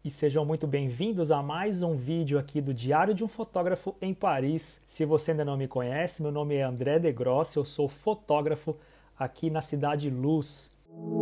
E sejam muito bem-vindos a mais um vídeo aqui do Diário de um Fotógrafo em Paris. Se você ainda não me conhece, meu nome é André De Grosse, eu sou fotógrafo aqui na Cidade Luz.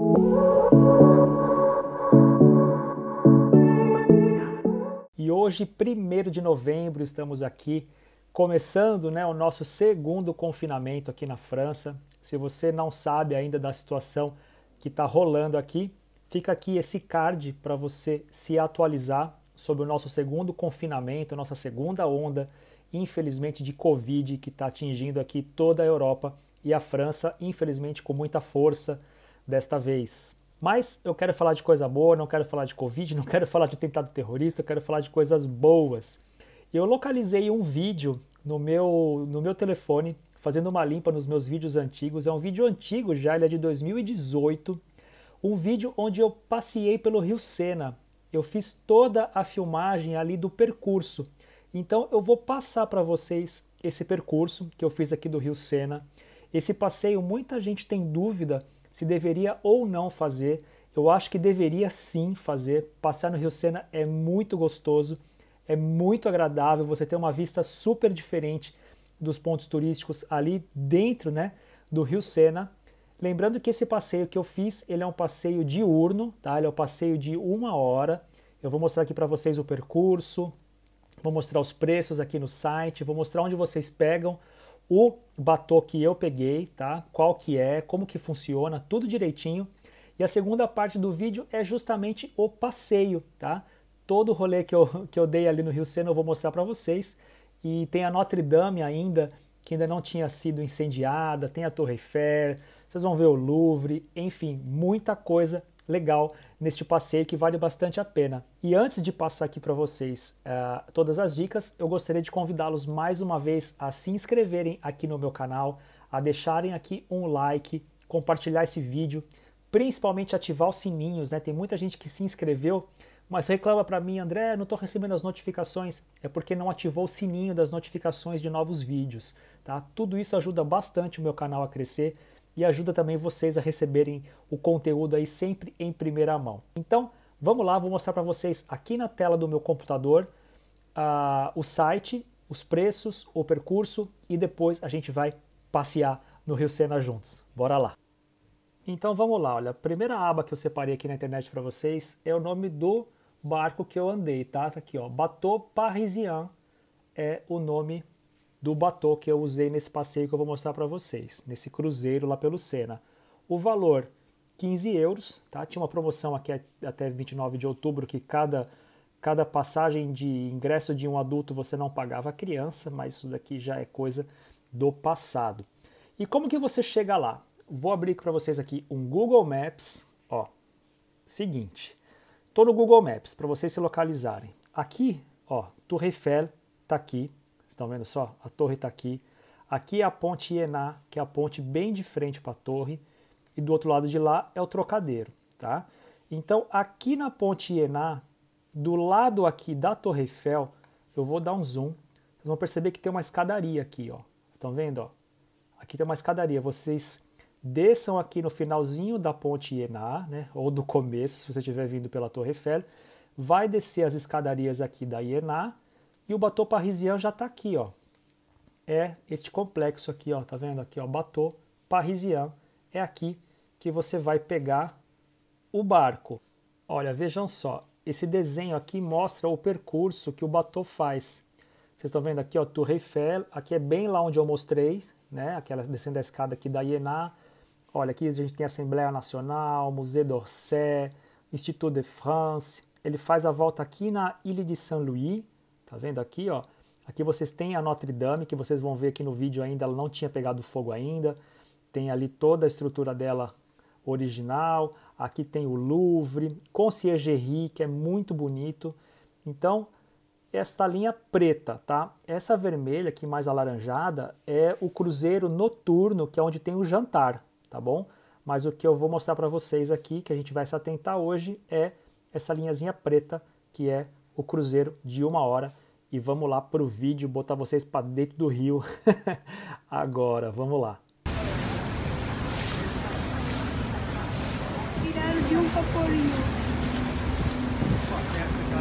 E hoje, 1º de novembro, estamos aqui começando, o nosso segundo confinamento aqui na França. Se você não sabe ainda da situação que está rolando aqui, fica aqui esse card para você se atualizar sobre o nosso segundo confinamento, nossa segunda onda, infelizmente, de Covid, que está atingindo aqui toda a Europa e a França, infelizmente, com muita força desta vez. Mas eu quero falar de coisa boa, não quero falar de Covid, não quero falar de atentado terrorista, eu quero falar de coisas boas. Eu localizei um vídeo no meu telefone, fazendo uma limpa nos meus vídeos antigos. É um vídeo antigo já, ele é de 2018. Um vídeo onde eu passeei pelo Rio Sena. Eu fiz toda a filmagem ali do percurso. Então eu vou passar para vocês esse percurso que eu fiz aqui do Rio Sena. Esse passeio, muita gente tem dúvida se deveria ou não fazer. Eu acho que deveria sim fazer. Passear no Rio Sena é muito gostoso, é muito agradável. Você tem uma vista super diferente dos pontos turísticos ali dentro, do Rio Sena. Lembrando que esse passeio que eu fiz, ele é um passeio diurno, tá? Ele é um passeio de 1 hora. Eu vou mostrar aqui para vocês o percurso, vou mostrar os preços aqui no site, vou mostrar onde vocês pegam o bateau que eu peguei, tá? Qual que é, como que funciona, tudo direitinho. E a segunda parte do vídeo é justamente o passeio, tá? Todo o rolê que eu dei ali no Rio Sena eu vou mostrar para vocês. E tem a Notre Dame ainda, que ainda não tinha sido incendiada, tem a Torre Eiffel, vocês vão ver o Louvre, enfim, muita coisa legal neste passeio que vale bastante a pena. E antes de passar aqui para vocês todas as dicas, eu gostaria de convidá-los mais uma vez a se inscreverem aqui no meu canal, a deixarem aqui um like, compartilhar esse vídeo, principalmente ativar os sininhos, Tem muita gente que se inscreveu, mas reclama para mim, André, não estou recebendo as notificações. É porque não ativou o sininho das notificações de novos vídeos, tá? Tudo isso ajuda bastante o meu canal a crescer e ajuda também vocês a receberem o conteúdo aí sempre em primeira mão. Então, vamos lá, vou mostrar para vocês aqui na tela do meu computador o site, os preços, o percurso e depois a gente vai passear no Rio Sena juntos. Bora lá! Então vamos lá, olha, a primeira aba que eu separei aqui na internet para vocês é o nome do barco que eu andei, tá? Tá aqui, ó, Bateau Parisien é o nome do bateau que eu usei nesse passeio que eu vou mostrar para vocês, nesse cruzeiro lá pelo Sena. O valor, 15 euros, tá? Tinha uma promoção aqui até 29 de outubro que cada passagem de ingresso de um adulto você não pagava a criança, mas isso daqui já é coisa do passado. E como que você chega lá? Vou abrir para vocês aqui um Google Maps, ó, seguinte, tô no Google Maps para vocês se localizarem. Aqui, ó, Torre Eiffel tá aqui, estão vendo só? A torre tá aqui. Aqui é a ponte Iéna, que é a ponte bem de frente para a torre, e do outro lado de lá é o Trocadero, tá? Então, aqui na ponte Iéna, do lado aqui da Torre Eiffel, eu vou dar um zoom, vocês vão perceber que tem uma escadaria aqui, ó. Estão vendo, ó? Aqui tem uma escadaria, vocês desçam aqui no finalzinho da ponte Iéna, ou do começo, se você estiver vindo pela Torre Eiffel, vai descer as escadarias aqui da Iéna e o Bateau Parisien já está aqui, ó. É este complexo aqui, ó, tá vendo aqui, ó, Bateau Parisien, é aqui que você vai pegar o barco. Olha, vejam só, esse desenho aqui mostra o percurso que o bateau faz. Vocês estão vendo aqui, ó, Torre Eiffel, aqui é bem lá onde eu mostrei, aquela descendo a escada aqui da Iéna. Olha, aqui a gente tem a Assembleia Nacional, Musée d'Orsay, Institut de France. Ele faz a volta aqui na Ilha de Saint-Louis. Tá vendo aqui, ó? Aqui vocês têm a Notre Dame, que vocês vão ver aqui no vídeo ainda, ela não tinha pegado fogo ainda. Tem ali toda a estrutura dela original. Aqui tem o Louvre, Conciergerie, que é muito bonito. Então, esta linha preta, tá? Essa vermelha aqui mais alaranjada é o cruzeiro noturno, que é onde tem o jantar, tá bom? Mas o que eu vou mostrar para vocês aqui, que a gente vai se atentar hoje, é essa linhazinha preta, que é o cruzeiro de 1 hora. E vamos lá para o vídeo, botar vocês para dentro do rio agora, vamos lá. Tiraram de um paporinho.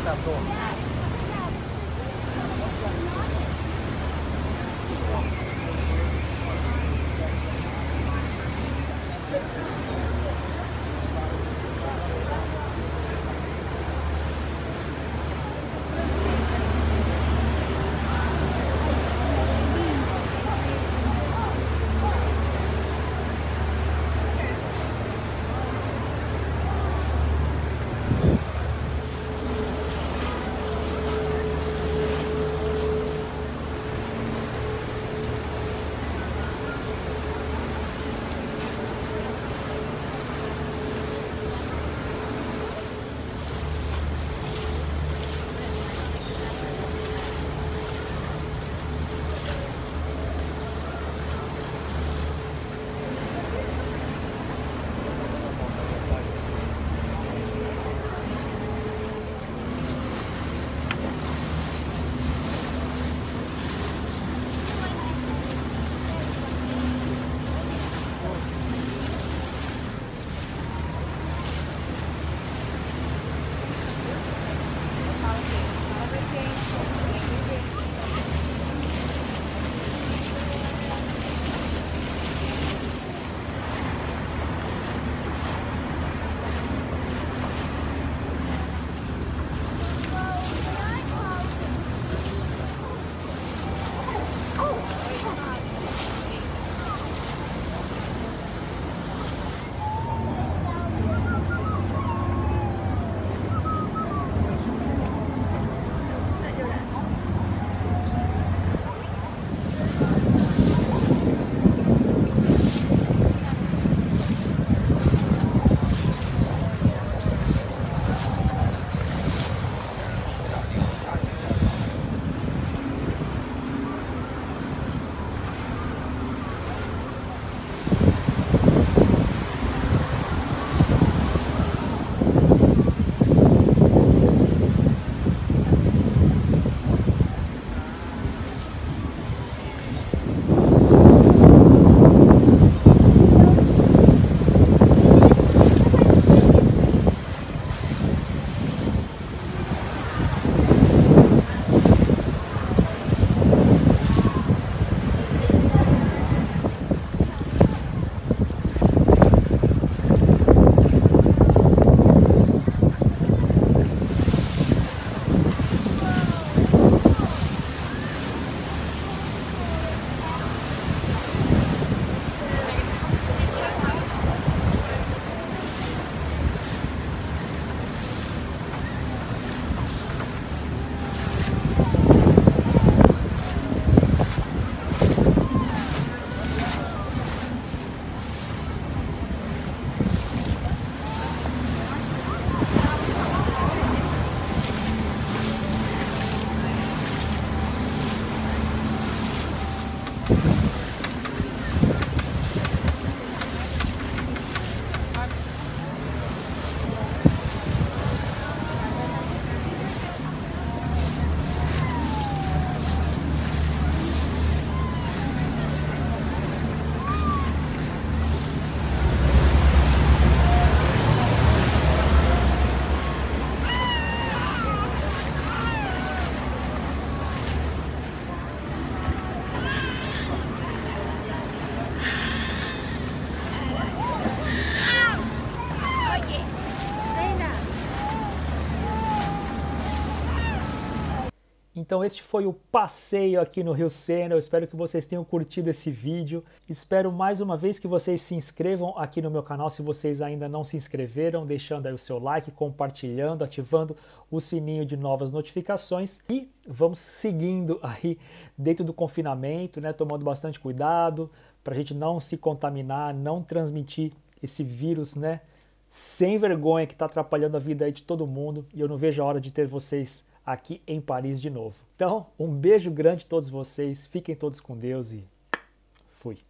Então este foi o passeio aqui no Rio Sena, eu espero que vocês tenham curtido esse vídeo. Espero mais uma vez que vocês se inscrevam aqui no meu canal se vocês ainda não se inscreveram, deixando aí o seu like, compartilhando, ativando o sininho de novas notificações e vamos seguindo aí dentro do confinamento, né, tomando bastante cuidado para a gente não se contaminar, não transmitir esse vírus, né, sem vergonha que está atrapalhando a vida aí de todo mundo e eu não vejo a hora de ter vocês aqui em Paris de novo. Então, um beijo grande a todos vocês, fiquem todos com Deus e fui!